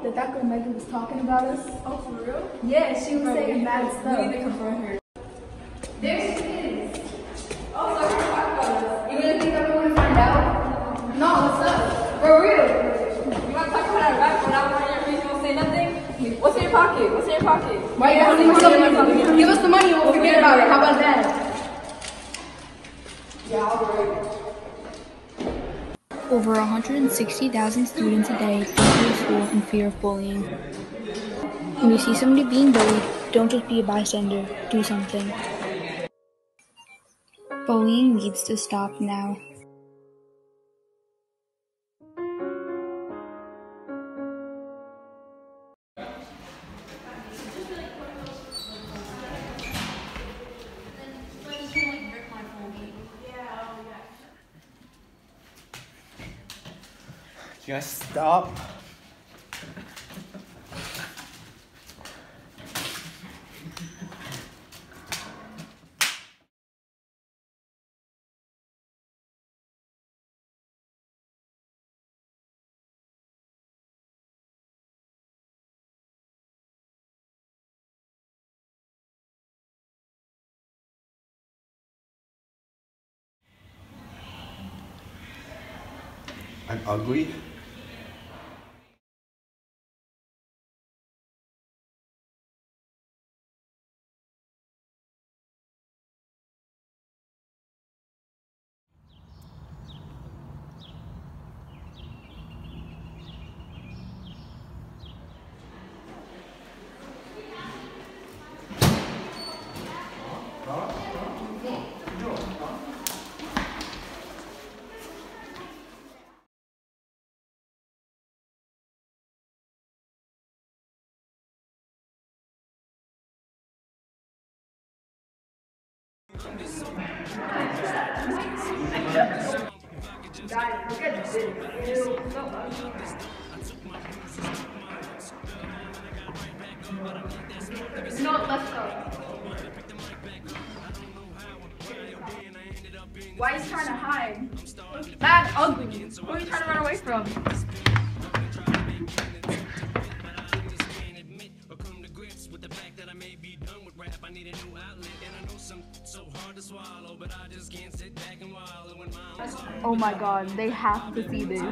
that girl Megan was talking about us? Oh, for real? Yeah, she was saying bad stuff. We need to confront her. There she is. Oh, so we're talking about us. You really think that we want to find out? No, what's up? For real. You want to talk about our rap without one of your reasons? You won't say nothing? What's in your pocket? What's in your pocket? Why you asking for something? Give us the money and we'll forget about it. How about that? Yeah, I'll wait. Over 160,000 students a day come to school in fear of bullying. When you see somebody being bullied, don't just be a bystander, do something. Bullying needs to stop now. You guys stop. I'm ugly. Guys, look at this. No, let's go. Why are you trying to hide? Bad, ugly. Who are you trying to run away from? Oh my god, they have to see this.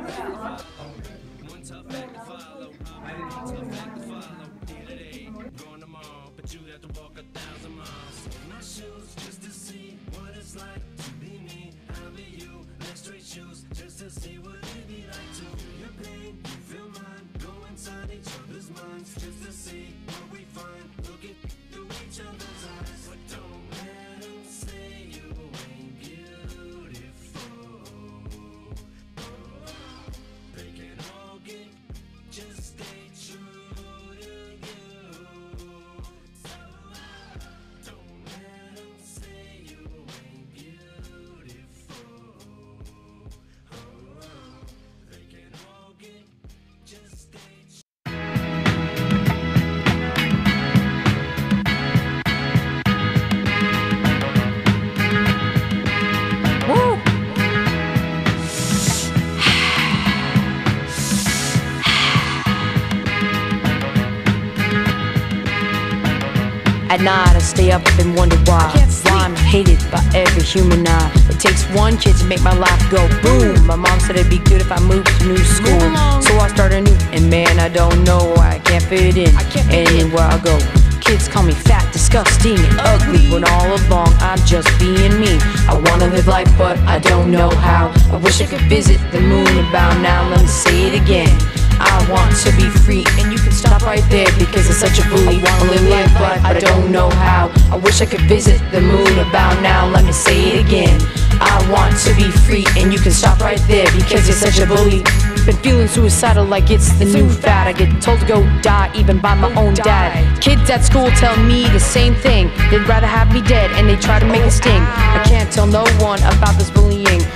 At night I stay up and wonder why I'm hated by every human eye. It takes one kid to make my life go boom. My mom said it'd be good if I moved to new school, so I started new, and man, I don't know why I can't fit in anywhere I go. Kids call me fat, disgusting, and ugly, when all along I'm just being me. I wanna live life, but I don't know how. I wish I could visit the moon about now. Let me say it again. I want to be free, and you can stop right there because it's such a bully. I wanna live life, but I don't know how. I wish I could visit the moon about now. Let me say it again. I want to be free, and you can stop right there because it's such a bully. Been feeling suicidal like it's the new fad. I get told to go die even by my own dad. Kids at school tell me the same thing. They'd rather have me dead, and they try to make a sting. I can't tell no one about this bullying because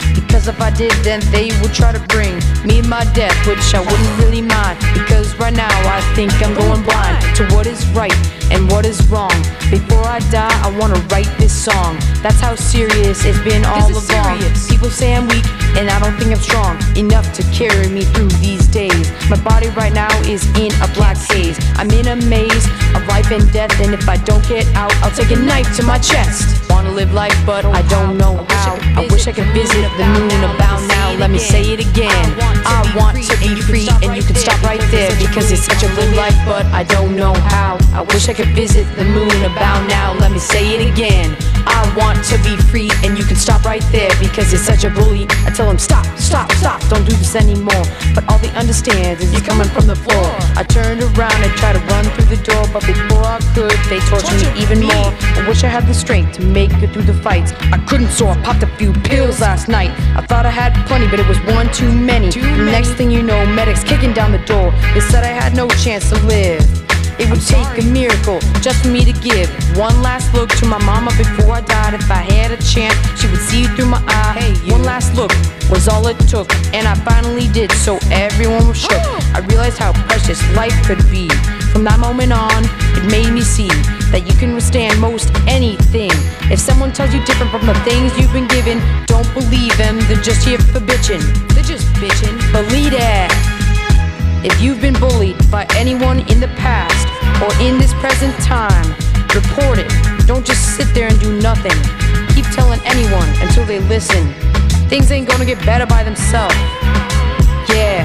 Cause if I did, then they would try to bring me my death, which I wouldn't really mind. Because right now I think I'm going blind to what is right and what is wrong. Before I die, I wanna write this song. That's how serious it's been all along. People say I'm weak, and I don't think I'm strong enough to carry me through these days. My body right now is in a black haze. I'm in a maze of life and death, and if I don't get out, I'll take a knife to my chest. Wanna live life, but I don't know how. I wish I could visit the moon about now. Let me say it again. I want to be free, and you can stop right there, because it's such a good life, but I don't know how. I wish I could visit the moon about now. Let me say it again. I want to be free, and you can stop right there, because it's such a bully. I tell him stop, stop, stop, don't do this anymore. But all they understand is you're coming from the floor. I turned around and tried to run through the door, but before I could, they tortured me even more. I wish I had the strength to make it through the fights. I couldn't, so I popped a few pills last night. I thought I had plenty, but it was one too many. Next thing you know, medics kicking down the door. They said I had no chance to live. It would take a miracle just for me to give one last look to my mama before I died. If I had a chance, she would see through my eye. One last look was all it took, and I finally did, so everyone was shook. I realized how precious life could be. From that moment on, it made me see that you can withstand most anything. If someone tells you different from the things you've been given, don't believe them, they're just here for bitching. They're just bitching. Believe that. If you've been bullied by anyone in the past or in this present time, report it. Don't just sit there and do nothing. Keep telling anyone until they listen. Things ain't gonna get better by themselves. Yeah.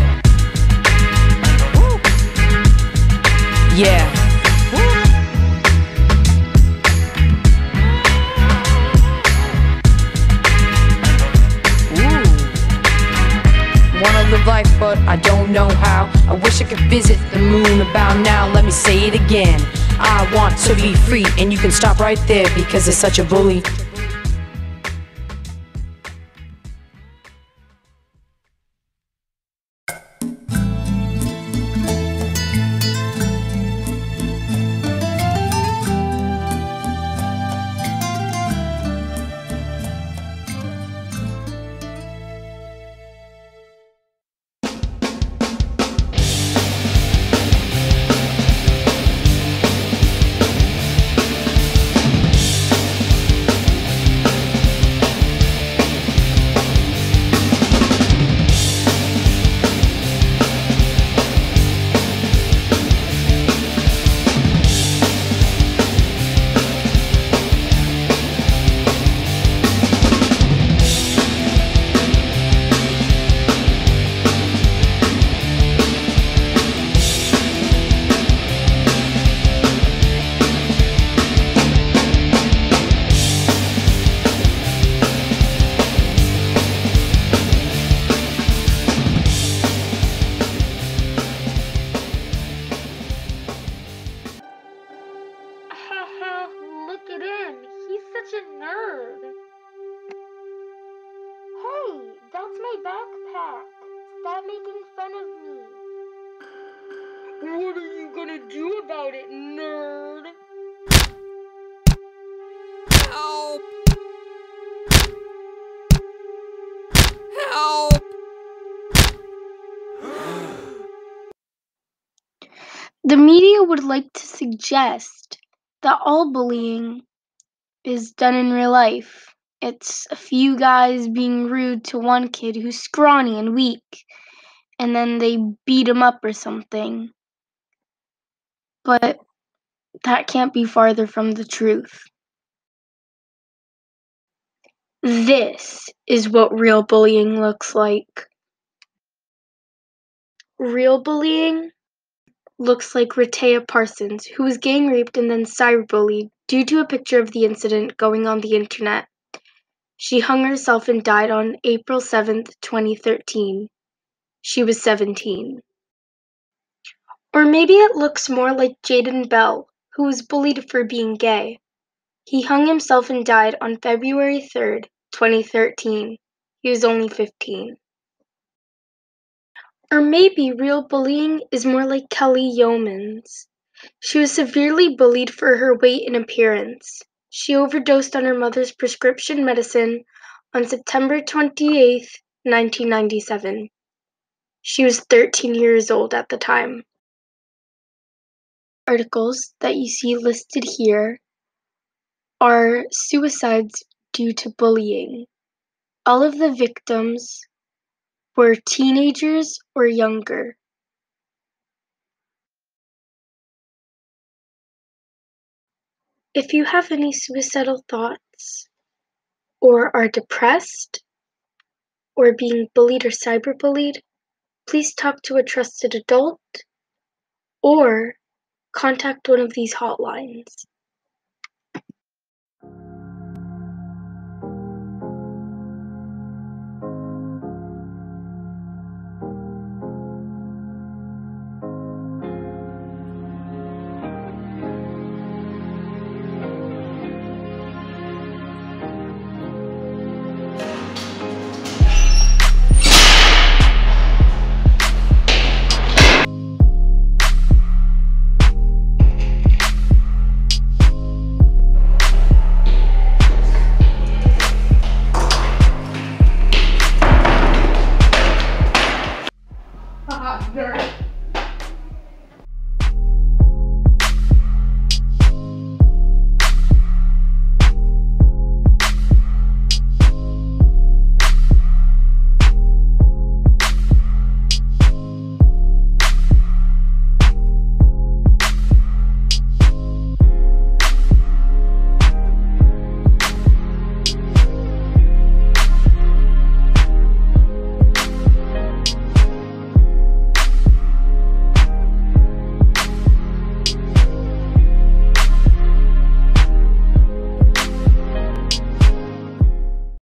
Yeah. Wanna live life, but I don't know how. I wish I could visit the moon about now. Let me say it again. I want to be free, and you can stop right there, because it's such a bully. Look at him. He's such a nerd. Hey, that's my backpack. Stop making fun of me. What are you gonna do about it, nerd? Help! Help! The media would like to suggest that all bullying is done in real life. It's a few guys being rude to one kid who's scrawny and weak, and then they beat him up or something. But that can't be farther from the truth. This is what real bullying looks like. Real bullying looks like Rhea Parsons, who was gang raped and then cyberbullied due to a picture of the incident going on the internet. She hung herself and died on April 7th, 2013. She was 17. Or maybe it looks more like Jaden Bell, who was bullied for being gay. He hung himself and died on February 3rd, 2013. He was only 15. Or maybe real bullying is more like Kelly Yeomans. She was severely bullied for her weight and appearance. She overdosed on her mother's prescription medicine on September 28th, 1997. She was 13 years old at the time. Articles that you see listed here are suicides due to bullying. All of the victims were teenagers or younger. If you have any suicidal thoughts, or are depressed, or being bullied or cyberbullied, please talk to a trusted adult or contact one of these hotlines.